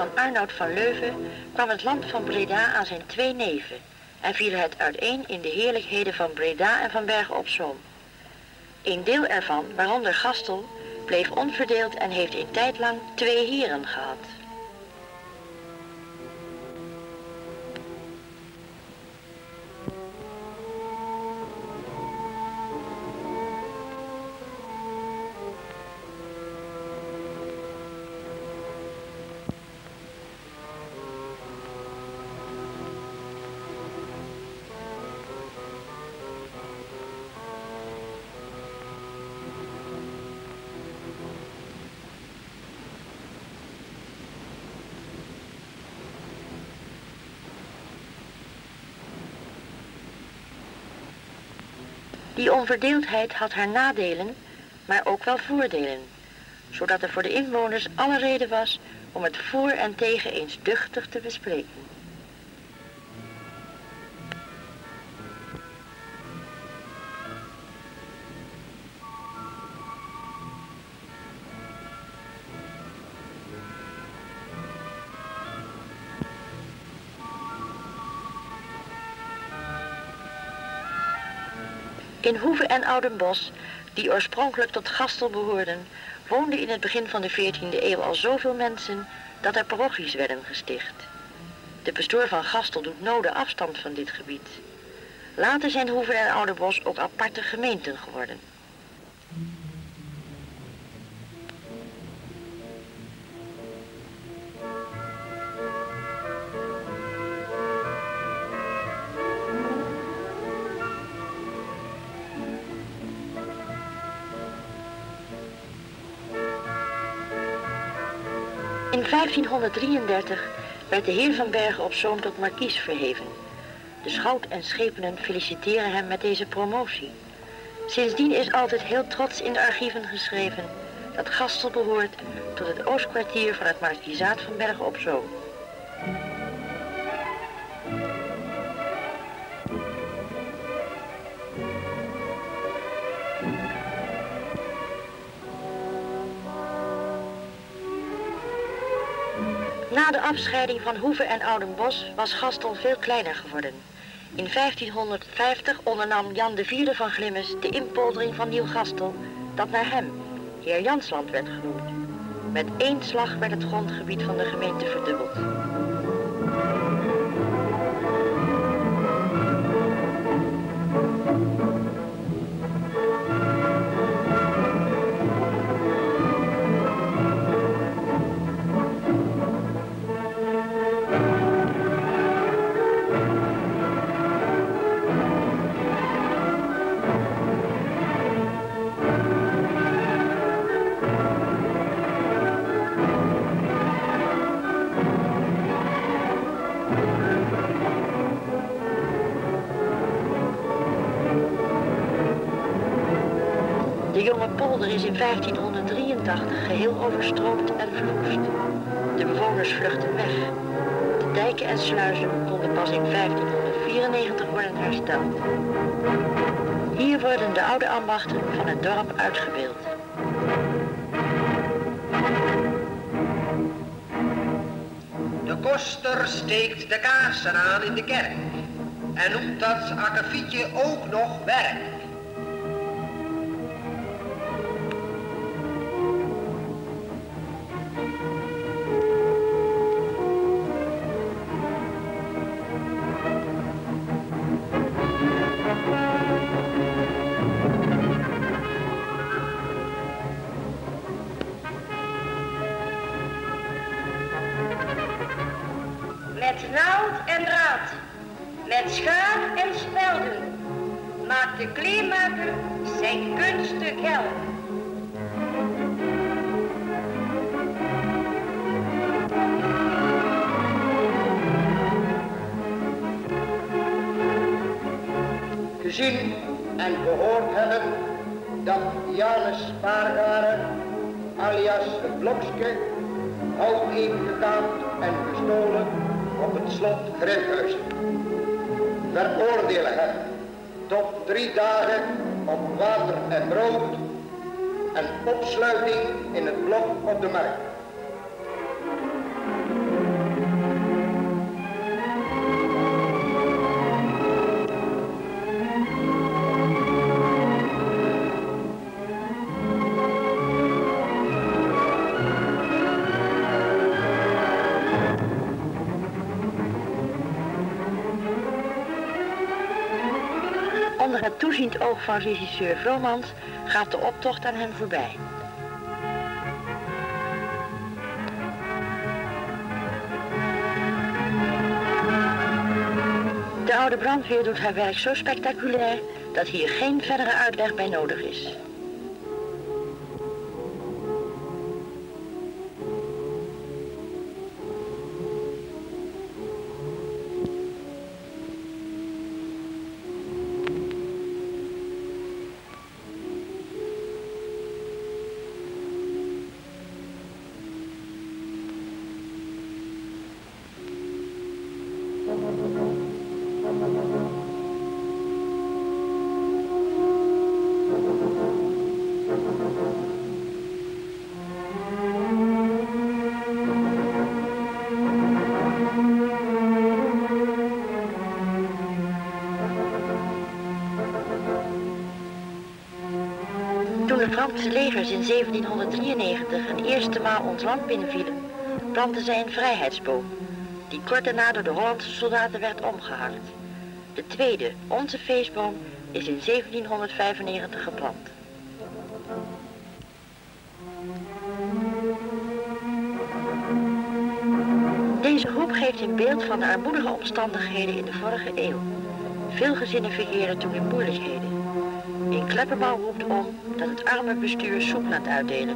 van Arnoud van Leuven kwam het land van Breda aan zijn 2 neven en viel het uiteen in de heerlijkheden van Breda en van Bergen op Zoom. Een deel ervan, waaronder Gastel, bleef onverdeeld en heeft een tijd lang 2 heren gehad. Die onverdeeldheid had haar nadelen, maar ook wel voordelen, zodat er voor de inwoners alle reden was om het voor en tegen eens duchtig te bespreken. In Hoeve en Oudenbosch, die oorspronkelijk tot Gastel behoorden, woonden in het begin van de 14e eeuw al zoveel mensen dat er parochies werden gesticht. De pastoor van Gastel doet noode afstand van dit gebied. Later zijn Hoeve en Oudenbosch ook aparte gemeenten geworden. In 1533 werd de heer van Bergen op Zoom tot markies verheven. De schout en schepenen feliciteren hem met deze promotie. Sindsdien is altijd heel trots in de archieven geschreven dat Gastel behoort tot het oostkwartier van het markiezaat van Bergen op Zoom. Na de afscheiding van Hoeve en Oudenbosch was Gastel veel kleiner geworden. In 1550 ondernam Jan IV van Glimmes de inpoldering van Nieuw-Gastel, dat naar hem, heer Jansland, werd genoemd. Met 1 slag werd het grondgebied van de gemeente verdubbeld. De jonge polder is in 1583 geheel overstroomd en verwoest. De bewoners vluchtten weg. De dijken en sluizen konden pas in 1594 worden hersteld. Hier worden de oude ambachten van het dorp uitgebeeld. De koster steekt de kaarsen aan in de kerk en noemt dat akkefietje ook nog werk. Met naald en draad, met schaar en spelden, maakt de kleermaker zijn kunststuk gelden. Gezien en gehoord hebben dat Janus Spaargaren, alias het Blokske, hout heeft gekaapt en gestolen op het slot Grimhuizen. Veroordelen hem tot 3 dagen op water en brood en opsluiting in het blok op de markt. toeziend oog van regisseur Vromans gaat de optocht aan hen voorbij. De oude brandweer doet haar werk zo spectaculair dat hier geen verdere uitleg bij nodig is. Toen de Franse legers in 1793 een eerste maal ons land binnenvielen, plantten zij een vrijheidsboom, die kort daarna door de Hollandse soldaten werd omgehakt. De tweede, onze feestboom, is in 1795 geplant. Deze groep geeft een beeld van de armoedige omstandigheden in de vorige eeuw. Veel gezinnen verkeerden toen in moeilijkheden. Een kleppenbouw roept om dat het arme bestuur soep laat uitdelen.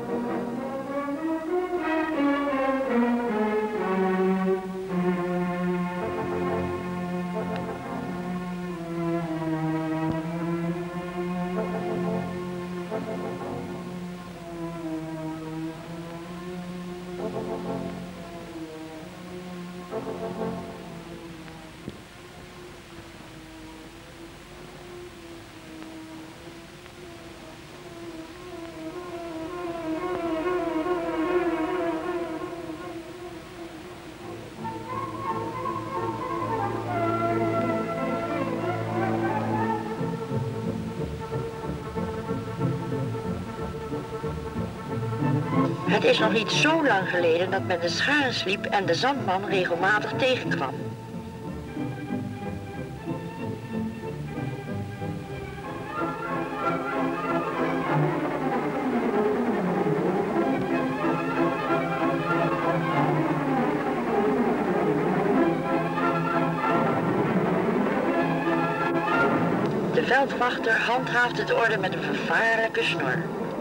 Het is nog niet zo lang geleden dat men de scharen sliep en de zandman regelmatig tegenkwam. De veldwachter handhaaft het orde met een vervaarlijke snor.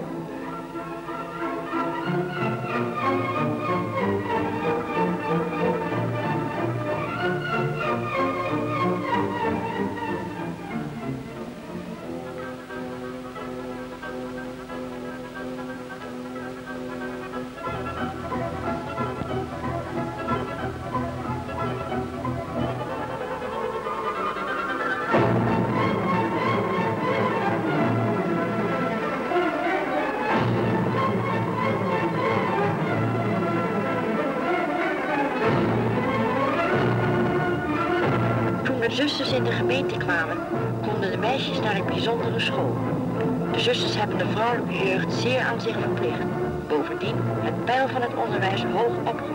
De zusters in de gemeente kwamen, konden de meisjes naar een bijzondere school. De zusters hebben de vrouwelijke jeugd zeer aan zich verplicht. Bovendien het peil van het onderwijs hoog opgevoerd.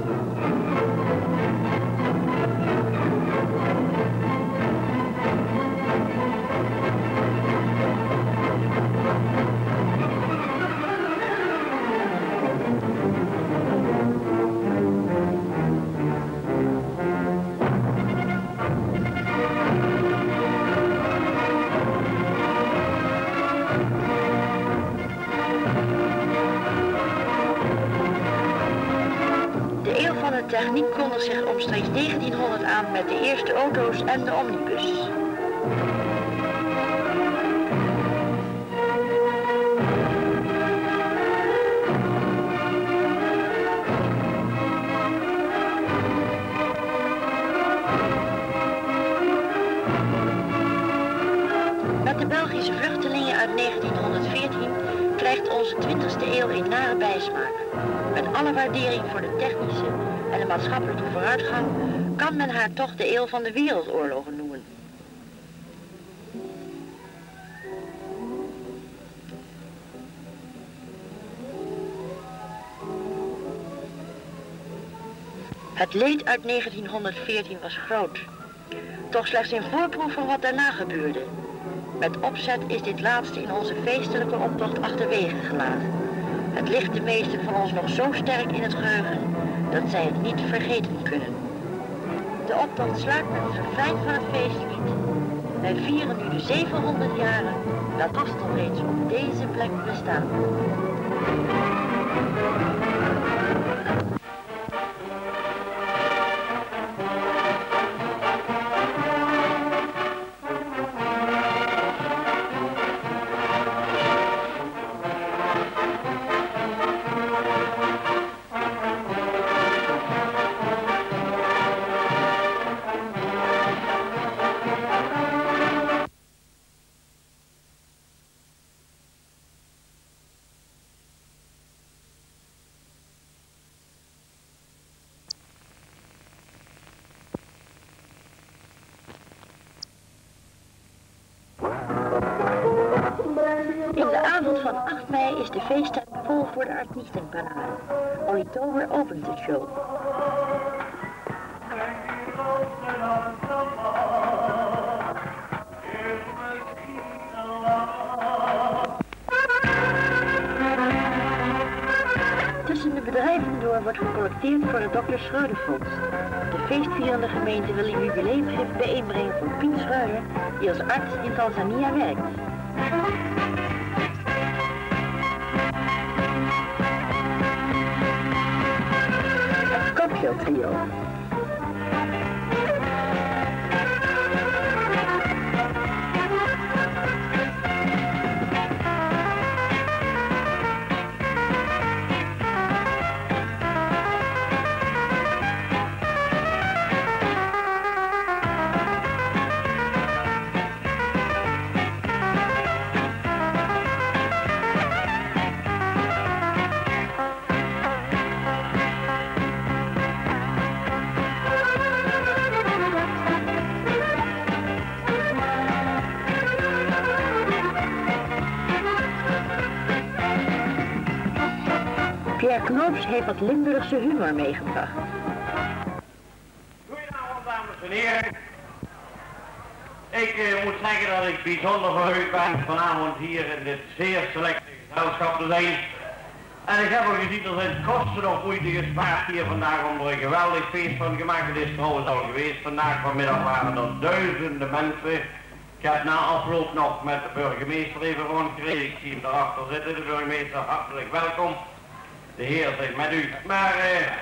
De techniek kondigt zich omstreeks 1900 aan met de eerste auto's en de omnibus. Met de Belgische vluchtelingen uit 1914 krijgt onze 20e eeuw een nare bijsmaak. Met alle waardering voor de technische en de maatschappelijke vooruitgang kan men haar toch de eeuw van de wereldoorlogen noemen. Het leed uit 1914 was groot, toch slechts een voorproef van wat daarna gebeurde. Met opzet is dit laatste in onze feestelijke optocht achterwege gelaten. Het ligt de meesten van ons nog zo sterk in het geheugen dat zij het niet vergeten kunnen. De optocht sluit met het refrein van het feestlied. Wij vieren nu de 700 jaren dat Gastel reeds op deze plek bestaat. In de avond van 8 mei is de feesttent vol voor de artiestenparade. Olitober opent de show. Tussen de bedrijven door wordt gecollecteerd voor het Dr. Schreuderfonds. De feestvierende gemeente wil een jubileumgift bijeenbrengen voor Piet Schreuder, die als arts in Tanzania werkt. Het Scorpio Trio. Pierre Knoops heeft wat Limburgse humor meegebracht. Goedenavond, dames en heren. Ik moet zeggen dat ik bijzonder verheugd ben vanavond hier in dit zeer selecte gezelschap te zijn. En ik heb al gezien, er zijn kosten of moeite gespaard hier vandaag om er een geweldig feest van gemaakt. Het is trouwens al geweest. Vandaag vanmiddag waren er duizenden mensen. Ik heb na afloop nog met de burgemeester even rondgereden. Ik zie hem daarachter zitten. De burgemeester, hartelijk welkom. De Heer zegt met u. Maar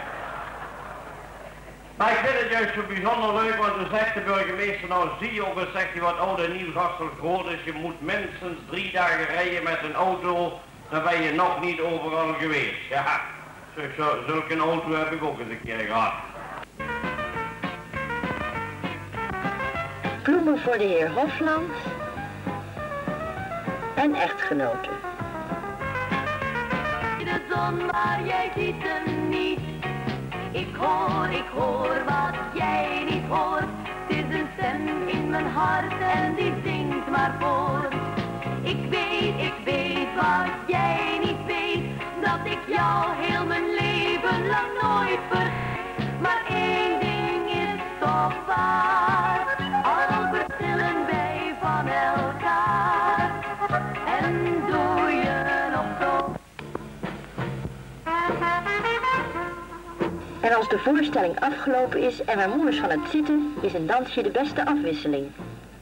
ik vind het juist zo bijzonder leuk, want toen zegt de burgemeester, nou zie je ook eens, zegt hij, wat oud en nieuw Gastel groot is. Je moet minstens 3 dagen rijden met een auto, dan ben je nog niet overal geweest. Ja, zulke een auto heb ik ook eens een keer gehad. Bloemen voor de heer Hofland en echtgenoten. De zon, maar jij ziet hem niet. Ik hoor wat jij niet hoort. Het is een stem in mijn hart en die zingt maar voort. Ik weet wat jij niet weet. Dat ik jou heel mijn leven lang nooit vergeet. Maar één ding is toch waar. Al verschillen wij van elkaar. En doe je nog zo. En als de voorstelling afgelopen is en mijn moeders van het zitten, is een dansje de beste afwisseling.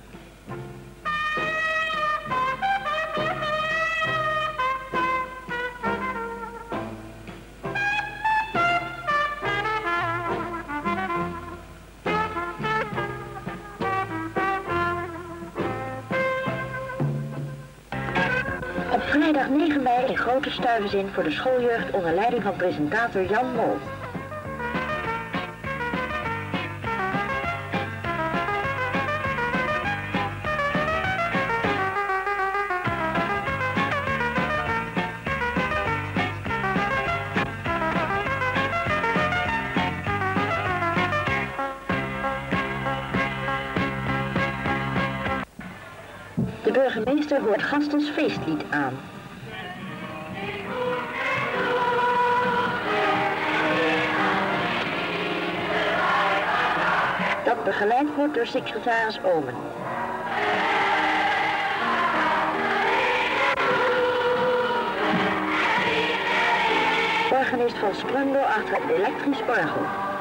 Op vrijdag 9 mei in grote stuivenzin voor de schooljeugd onder leiding van presentator Jan Mol. De burgemeester hoort Gastels feestlied aan. Dat begeleid wordt door secretaris Omen. feest van Sprungo achter het elektrisch orgel.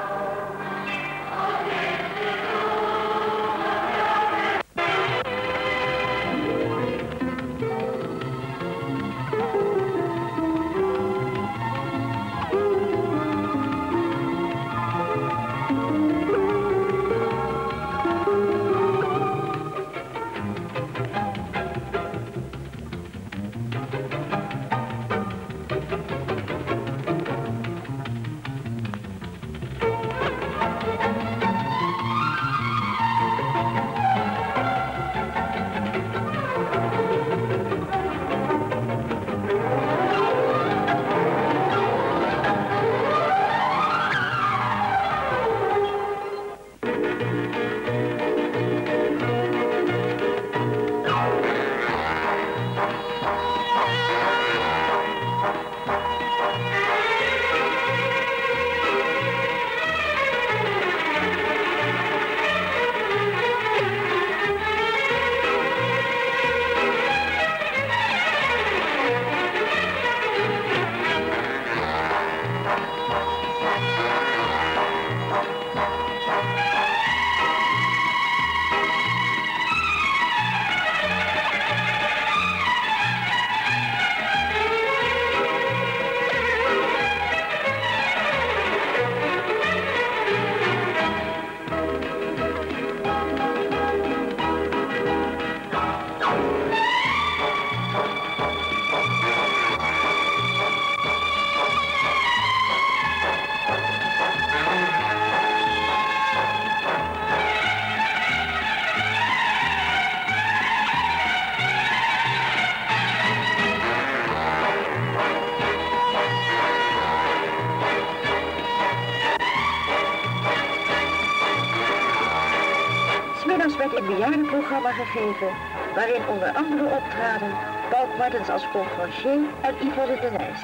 Werd een bejaardenprogramma gegeven, waarin onder andere optraden Paul Martens als conferencier en Yvonne de Nijs.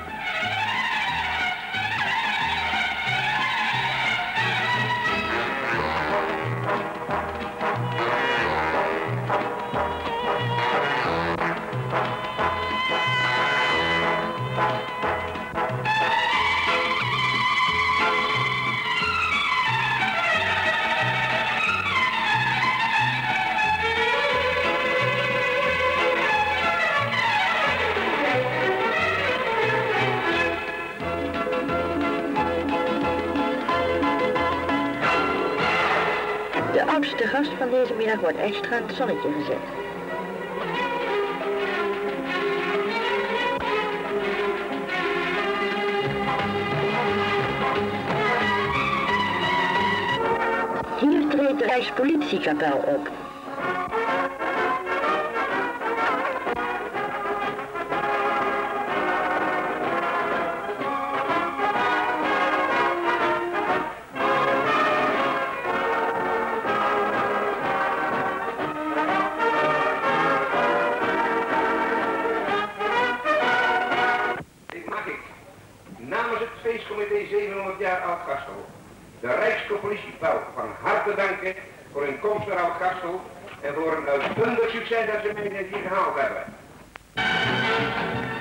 De oudste gast van deze middag wordt extra in het zonnetje gezet. Hier treedt de Rijkspolitiekapel op. Namens het feestcomité 700 jaar Oud-Gassel de Rijkspolitiekapel van harte danken voor hun komst naar Oud-Gassel en voor een uitbundig succes dat ze mee hier gehaald hebben.